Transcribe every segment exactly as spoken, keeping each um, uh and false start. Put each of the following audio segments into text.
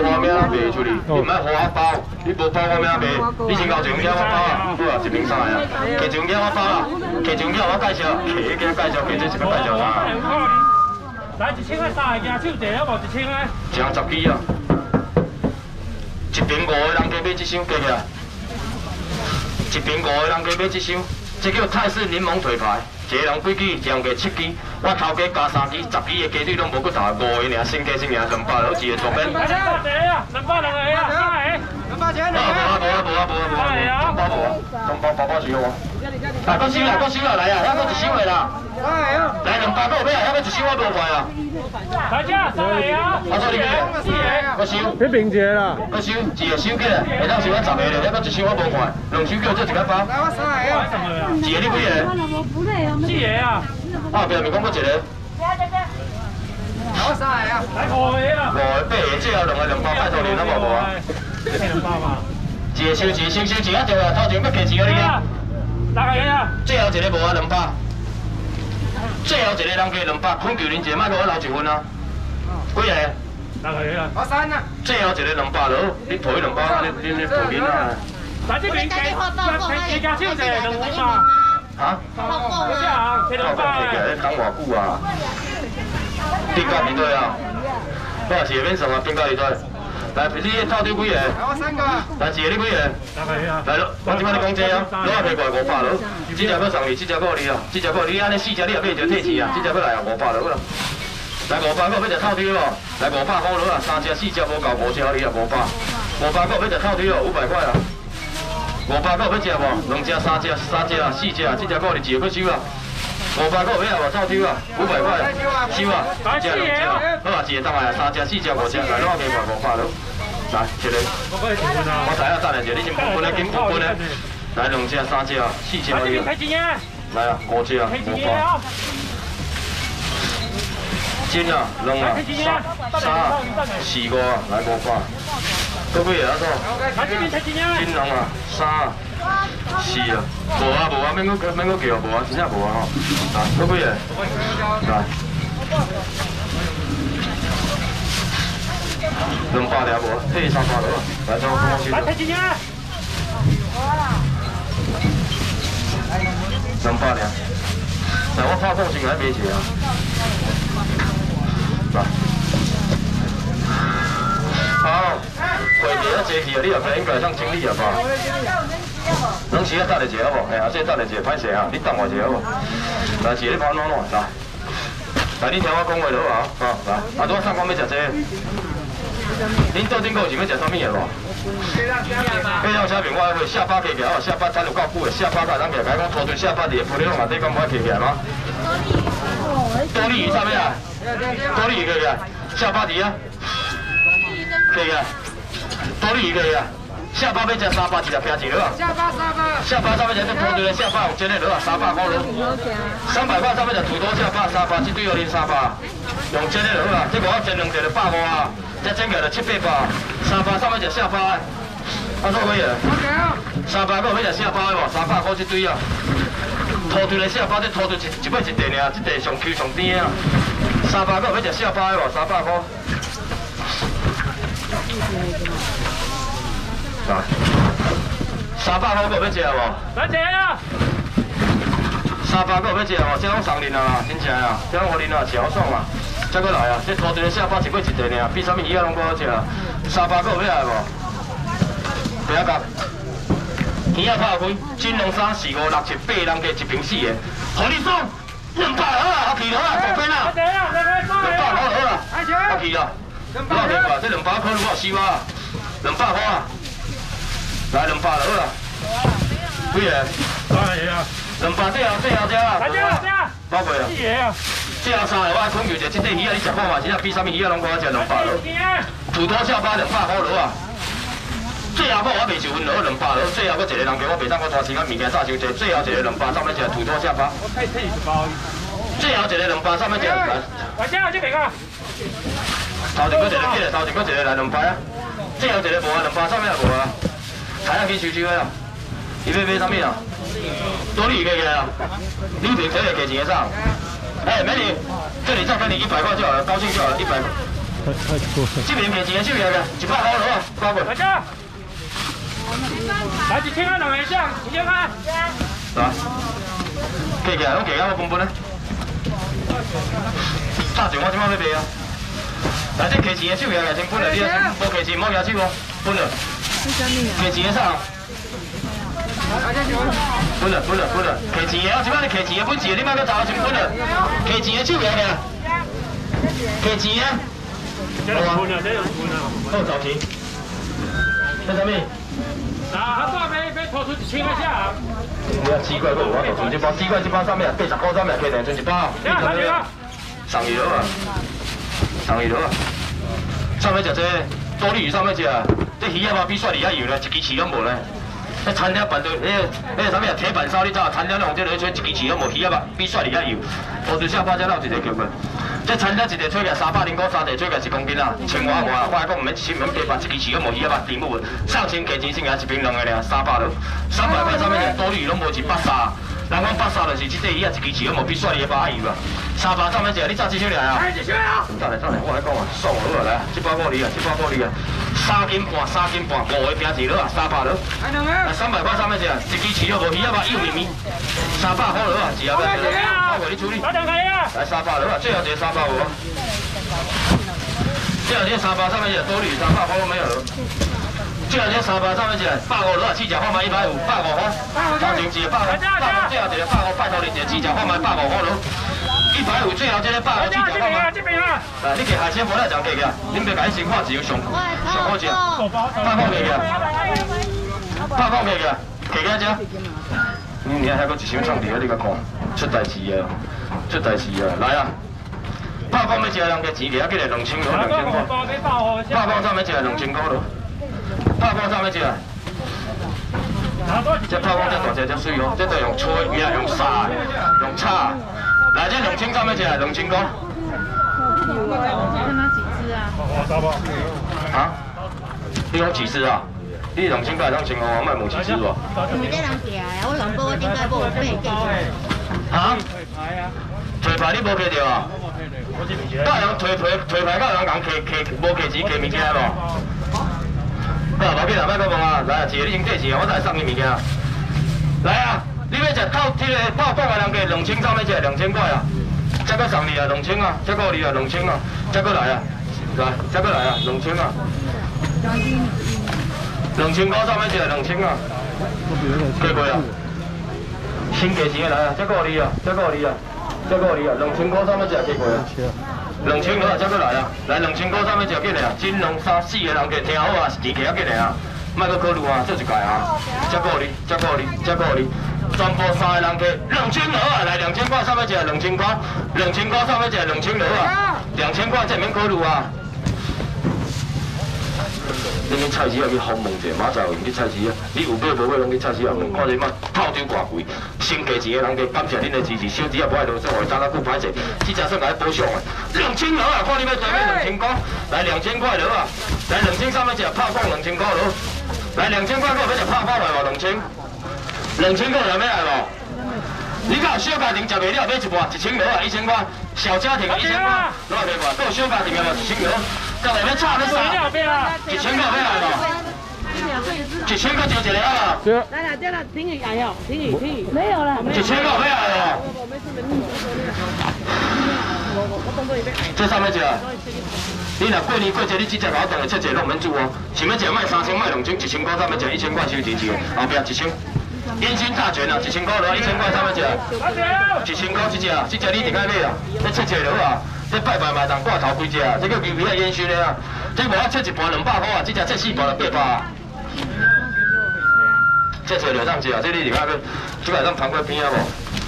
花名卖出去，你唔爱互我包，你无包我名卖，你先交一张纸我包啊，好啊，一瓶三个啊，摕一张纸我包啊，摕一张纸我介绍，摕一个介绍，摕这一个介绍啥？ 来一千块三个，手一啊，无一千个。 一项十支啊，一瓶五个人加买一箱，加起来，一瓶五个人加买一箱，这叫泰式柠檬腿排。 一个人几支，一人加七支，我头家加三支，十支的鸡腿拢无骨头，五个尔，先加先赢，两百六一个大饼。两百一个啊，两百两个啊，三个。两百钱。无啊无啊无啊无啊无啊无啊，两百无啊，两百八百是我。来，搁收啦，搁收啦，来啊，遐搁一箱的啦。来两百个有咩啊？遐搁一箱我无卖啊。大家三个啊。啊，所以你四个，搁收。你平一个啦。搁收，一个收起来，下当收我十个咧，遐搁一箱我无卖，两箱叫做一个包。来我三个啊。一个你几个？ 四个啊！啊，边面讲过一个。我三个啊！来五个啊！五个、八个，最后两个两包，拜托你，咱无无啊？两包嘛。一个收，一个收，收钱啊！对啊，头前要客钱啊你啊！六个啊！最后一个无啊，两百。最后一个人加两百，困求恁一个，莫给我留一分啊！几个？六个啊！我三啊！最后一个两百咯，你赔两百，你你你赔面啊！来这边加加加少一个两百。 啊！好贵啊！这两百个，等偌久啊？变价二对啊！我也是免送啊，变价二对。来，你套丢几个？我三个。来，一个你几个？来咯，我即摆你讲这啊，攞下皮过来五百咯。这只搁送你，这只搁你啊，这只搁你安尼四只你也买着退钱啊，这只搁来啊五百咯啦。来五百个要食套丢哦，来五百块咯啊，三只四只无够五只你啊五百。五百个要食套丢哦，五百块啊。 五百个要食无？两只、三只、三只啊、四只啊，这只个你一个去收啊。五百个要啊，臭抽啊，五百块收啊，一只两只，好啊，一个当来啊，三只、四只、五只，来攞加块五百咯。来，一个。我知影，等下者，你先分分咧，紧分分咧。来两只、三只、四只可以。来啊，五只啊，五百。斤啊，两啊，三、三啊，四个啊，来五百。 都几个啊？都金龙啊，三啊，四啊，无啊无啊，免搁免搁叫，无啊，真正无啊吼。啊，都几个？来，两百了无？退三百了，来，再我看看先。来，睇钱啊！两百了。来，我拍股先来买一个啊。来。 好，会计啊，坐去啊，你也应该当经理啊吧？拢时啊，等下坐好无？嘿啊，这等下坐，歹势啊，你等我坐好无？来，是你帮我弄弄，来，来，你听我讲话就好啊，啊，来，啊，拄仔上班要食这，恁桌顶个有想要食啥物个无？迄条虾面我会下巴起起来，哦，下巴等有够久的，下巴才当起来，讲拖住下巴伫个玻璃拢嘛，底讲无起起来吗？多利鱼啥物啊？多利鱼起起来，下巴伫啊。 可以啊，多利鱼可以啊，下巴要吃三百，一只平一落啊。下巴三百。下巴上面就拖对个下巴有真的落啊，三百块落。三百块上面就土多下巴三百，这对哦恁三百，用真的落啊，这个我煎两只就百五啊，这煎起来就七八百，三百上面就下巴，啊做可以啊。三百个要食下巴的无？三百块这对啊，拖对个下巴，这拖对一一摆一块尔，这块上 Q 上甜啊。三百个要食下巴的无？三百块。 来，三百块个要食无？来食啊！三百个要食无？这拢送恁啊，真正啊，这拢互恁啊，吃好爽啊！再过来啊，这拖一个下巴一块一块尔，比啥物鱼仔拢搁好食啊！三百个要来无？不要讲，鱼仔拍开，金龙三四五六七八人加一瓶四个，互你爽，两百好啊，我去好啊，大边啊！两百好好啊，我去啊！ 我听过，这两百块我收啊，两百块啊，来两百就好啦。几个？三个啊。两百最后最后只啊。来只只。包过啊。四个啊。最后三个我爱困求者，这块鱼啊你食看嘛，真正比啥物鱼啊拢搁好食两百咯。土多下巴两百块落啊。最后我卖一份落两百落，最后搁一个人给我袂当我拖时间物件早收济，最后一个两百上面食土多下巴。我太太一包。最后一个两百上面食。来只这边啊。 头前搁一个起来，头前搁一个来两排啊，最后一个无啊，两排上面也无啊，睇下去收收啊，伊要买啥物啊？多利鱼起来啊，你平时会给钱个啥？哎，美女，这里再分你一百块就好了，高兴就好了，一百。 这边给钱的手下个，一百块了啊，包过。 大家，来一千块两个箱，一千块。 来，给起来，我给啊，我分分咧。大钱我即摆要卖啊。来，这给钱的手下个先分了，你啊，无给钱莫举手哦，分了。给钱的啥？分了，分了，分了，给钱的啊，即摆你给钱的分钱，你莫搁查先分了。给钱的手下个，给钱的。 这有分了，这有分了。 好找钱。这什么？ 啊，他这边要拖出一千块下。 你啊，奇怪，我我拖出这包，奇怪这包上面八十块上面可以两存一包。 你看哪里啊？ 上鱼了啊！上鱼了啊！上面食这多利鱼上面食，这鱼啊嘛比雪梨还油咧，一支翅都无咧。那餐厅办到，那个那个什么铁板烧，你知道？餐厅用这个吹一支翅都无，鱼啊嘛比雪梨还油。拖出下巴才闹一个叫过。 这餐厅一个吹价三百零块，三个吹价一公斤啊，千外外，我来讲唔免一千，唔免八百，一支翅都无鱼啊吧，甜不稳，上千价钱剩下一瓶两个尔，三百了，三百块上面多利鱼拢无一百三，人讲百三就是即个鱼啊，一支翅都无比雪梨的巴油啊，三百上面一，你炸几箱来啊？几箱啊？再来再来，我来讲啊，爽好啊，来，一百块鱼啊，一百块鱼啊，三斤半，三斤半，五个平一了啊，三百了。来三百块上面一，一支翅都无鱼啊吧，幼绵绵，三百块了啊，只要不要？我为你处理。来三百了啊，最后一个三。 三百五，这两天三百上面写多绿，三百块都没有了。这两天三百上面写百五了，七角换买一百五，百五块。行情一个百五，百五最后一个百五，拜托你一个七角换买百五块了。一百五最后这个百五七角换买。来，你给海鲜不要讲给个，你别改新话，只有上上好钱。八块给个，八块给个，给个只。你你还还个一箱唱碟，你甲看，出代志啊，出代志啊，来啊！ 八方要食人嘅钱，其他几个两千块，两千块。八方三要食两千块咯。八方三要食。这八方这大只只水哦，这都用吹，命用沙，用叉。来，这两千三要食两千块。 看他几只啊？ 啊？你讲几只啊？你两千块两千块，我卖冇几只喎。 你这人假呀？我两包我顶下无八几。 啊？腿牌你无摕到啊？ 甲人推推推牌，甲人讲摕摕无摕钱摕物件无？好，无紧啦，莫搁问啊，来啊，一个你先摕钱，我再送你物件。来啊，你要食透这个透讲的人价两千三要食两千块啊，再搁送你啊两千啊，再搁你啊两千啊，再搁来啊，来，再搁来啊两千啊，两千块三要食两千啊，过过啊，先摕钱来啊，再搁你啊，再搁你啊。 再过你啊，两千块三要食几过啊？两千块再过来啊！来两千块三要食几个啊？金龙三四个人计听好啊，是二个啊几个啊？莫搁考虑啊，做一届啊！再过你，再过你，再过你，全部三个人计两千块啊！来两千块三要食两千块，两千块三要食两千块啊！两千块这免考虑啊！你去菜市场去访问者，马仔有去菜市场，你有买无买拢去菜市场问，看你嘛套丢偌贵，先价钱的人家感谢恁的支持，小弟也不爱啰嗦，我早早不歹势，这只算来保上的。两千了啊，看你要多买两千块，来两千块了啊，来两千三要食泡饭两千块了，来两千块我要食泡饭来无两千，两千块有要来无？你讲小家庭食袂了，买一盘一千了啊，一千块，小家庭一千块，哪会袂？够小家庭的嘛一千了。 再来要差那啥，一千块要来无？一千块就一个啊！ 来了，对了，听雨来哟，听雨听雨，没有了。 一千块要来无？这上面一个，你若过年过节，你只只老顿的切一拢免煮哦。想要食卖三千卖两千，一千块上面食一千块收钱一个，后壁一千。烟熏大全啊，一千块落，一千块上面食。一千块一只啊，这只你顶爱买啊，要切切落啊。 这拜拜嘛，当挂头几只啊？这个牛皮啊烟熏的啊，这无啊切一盘两百块啊，这只切四盘就八百啊。切切就当吃啊，这你另外个，这个当旁边边啊无？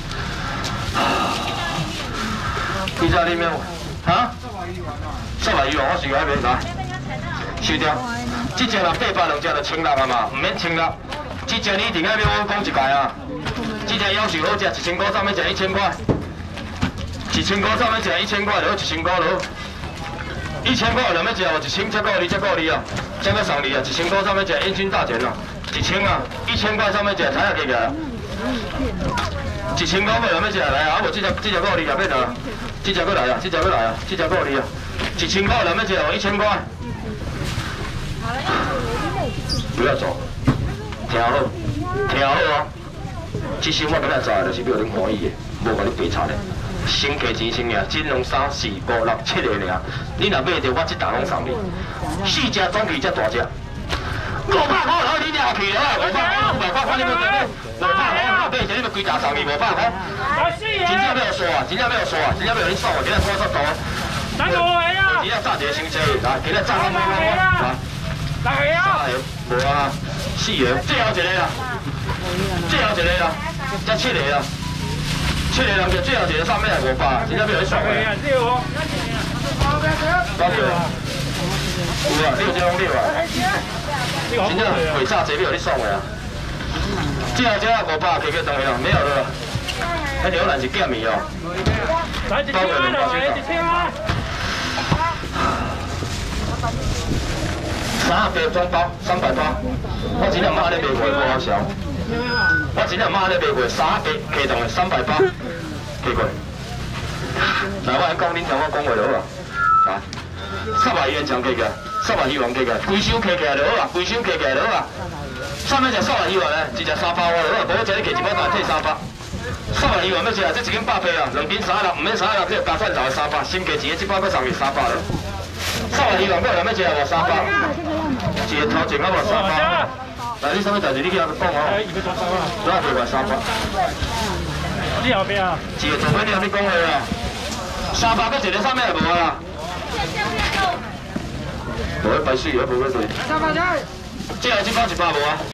你知你咩？哈？十万鱼王我随海买来，收掉。这只若八百两只就千六啊嘛，唔免千六。这只你顶爱买我讲一届啊，这只要求好食，一千块上面食一千块。 一千块上面食一千块了，一千块了，一千块两要食，我一千再过你再过你啊，再过送你啊，一千块上面食烟熏大全啊，一千啊，一千块上面食才下计个，一千块要两要食来啊，啊无这只这只过你啊，要得，这只过来啊，这只过来啊，这只过你啊， 一千块两要一哦，一千块。不要走，听好，听好啊！这生我今日做的就是要恁欢喜的，无甲你白差的。先加钱先尔，金龙三四五六七个尔，你若买着我这档拢送你。四只总计才大只，五百块好你掠去了，五百块五百块看你要买，五百块我买一个你要几大送你五百块。真正要刷啊，真正要刷啊，真正要你送啊，今日拖速度。 咱五个啊！ 今日炸一个先车，来，今日炸我我我来。 六个啊！ 无啊，四个，最后一个啦，最后一个啦，才七个啦，七个人就最后一个上面来五百，真正要你送的。多少？有啊，六只拢六啊，真正鬼炸这要你送的啊。最后一个五百，加加东西啦，没有了。那牛腩是减米哦。 来一千啊，来一千啊！ 三盒装包三百八，我真正妈咧卖过，无好笑。我真正妈咧卖过三盒客动的三百八，加过。来，我来讲，恁听我讲话就好啊。来，三百元奖加起来，三百元加起来，规箱加起来就好啊，规箱加起来就好啊。上面只三百元咧，一只三百我就好，无我一日加一百块退三百。三百元要吃啊，这一斤百八啊，两斤三百六，唔免三百六，这加蒜头的三百，先加钱，这百块送去三百了。三百元我两要吃啊，无三百。一个头前啊无三百。来，你什么代志？你去遐讲哦。哪个卖三百？ 你后边啊？ 一个左边你后面讲话啊。三百搁一个上面无啊？无，白水啊，无个水。三百块。这后一包一百无啊？